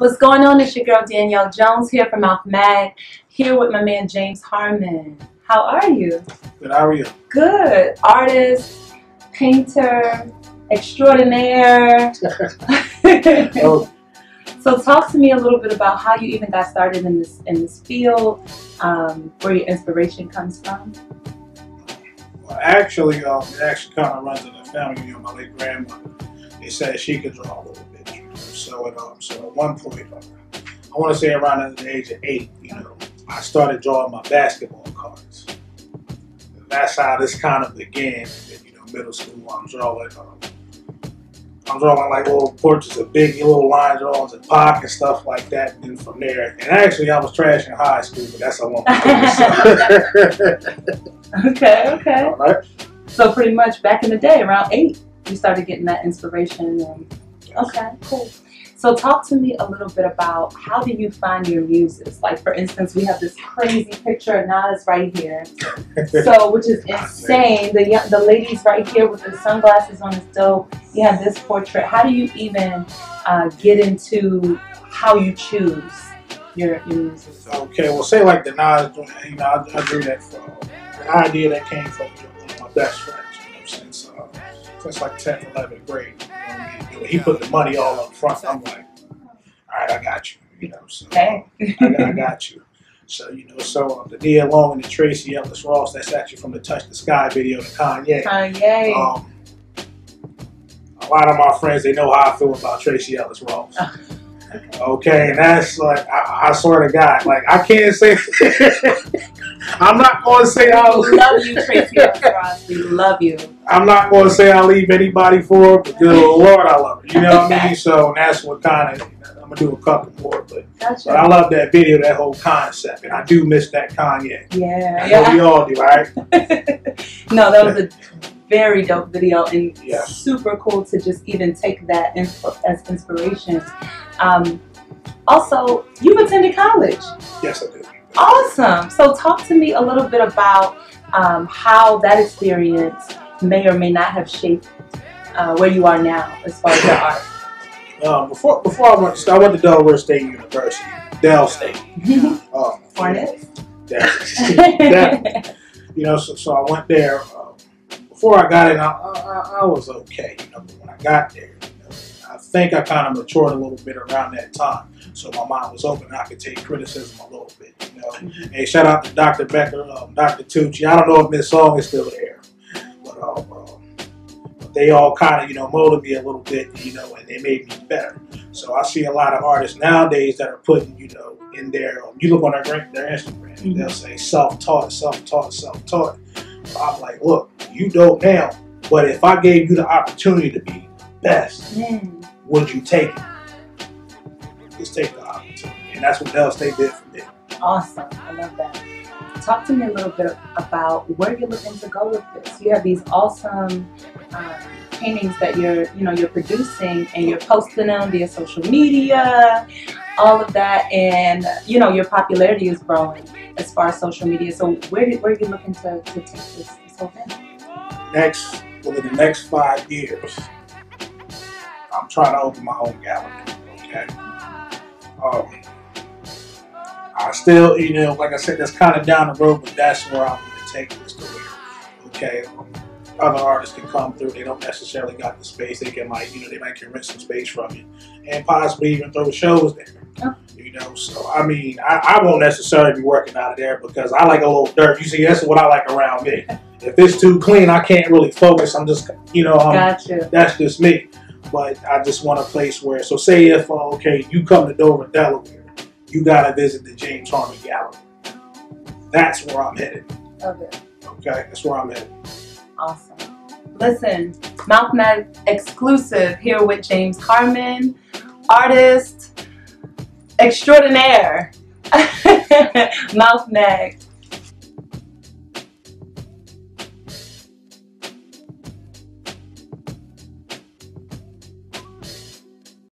What's going on? It's your girl Danielle Jones here from Mouth Mag, here with my man James Harmon. How are you? Good, how are you? Good. Artist, painter, extraordinaire. Oh. So talk to me a little bit about how you even got started in this field, where your inspiration comes from. Well, actually, it actually kind of runs in the family. You know, my late grandmother, they said she could draw a little bit. You know? So at one point, I want to say around the age of 8, you know, I started drawing my basketball cards. And that's how this kind of began. In, you know, middle school, I'm drawing like little portraits of big little line drawings and Pac and stuff like that. And then from there, and actually I was trash in high school, but that's a long time. Okay. All right. So pretty much back in the day, around 8, you started getting that inspiration. And, okay, cool. So talk to me a little bit about how do you find your muses? Like for instance, we have this crazy picture of Nas right here, so which is insane. The lady's right here with the sunglasses on is dope. You have this portrait. How do you even get into how you choose your muses? Okay, well, say like the Nas, you know, I drew that for an idea that came from one of my best friends, you know, since like 10th, 11th grade. You know, he put the money all up front. I'm like, all right, I got you. You know, so Okay. I got you. So you know, the Nia Long and the Tracy Ellis Ross. That's actually from the Touch the Sky video to Kanye. Kanye. A lot of my friends, they know how I feel about Tracy Ellis Ross. Okay, and that's like, I swear to God, like I can't say. I'm not going to say I love you, Tracy Ellis Ross. We love you. I'm not going to say I'll leave anybody for her, but good Lord, I love her. You know what I mean? So that's what kind of, I'm going to do a couple more. But I love that video, that whole concept. And I do miss that Kanye. Yeah. I know we all do, right? No, that was a very dope video and super cool to just even take that as inspiration. Also, you've attended college. Yes, I did. Awesome. So talk to me a little bit about how that experience may or may not have shaped where you are now as far as your art. Before I went to Delaware State University, Del State. Hornets? You know, so I went there. Before I got in, I was okay. You know, but when I got there, you know, I think I kind of matured a little bit around that time. So my mind was open and I could take criticism a little bit, you know. Hey, shout out to Dr. Becker, Dr. Tucci. I don't know if this song is still there, but they all kind of, you know, molded me a little bit, you know, and they made me better. So I see a lot of artists nowadays that are putting, you know, in their, you look on their Instagram, they'll say self-taught, self-taught, self-taught. So I'm like, look, you dope now, but if I gave you the opportunity to be best, would you take it? Just take the opportunity. And that's what Del State did for me. Awesome. I love that. Talk to me a little bit about where you're looking to go with this. You have these awesome paintings that you're producing and you're posting them via social media, all of that, and you know your popularity is growing as far as social media. So where are you looking to take this whole thing? Within the next 5 years, I'm trying to open my own gallery. Okay. I still, you know, like I said, that's kind of down the road, but that's where I'm going to take this to where, okay, other artists can come through. They don't necessarily got the space. They can, like, you know, they might can rent some space from you and possibly even throw shows there. You know, so I mean, I won't necessarily be working out of there because I like a little dirt. You see, that's what I like around me. If it's too clean, I can't really focus. I'm just, you know, that's just me. But I just want a place where, so say if, okay, you come to Dover, Delaware, you got to visit the James Harmon Gallery. That's where I'm headed. Okay, that's where I'm headed. Awesome. Listen, Mouth Mag exclusive here with James Harmon, artist extraordinaire. Mouth Mag.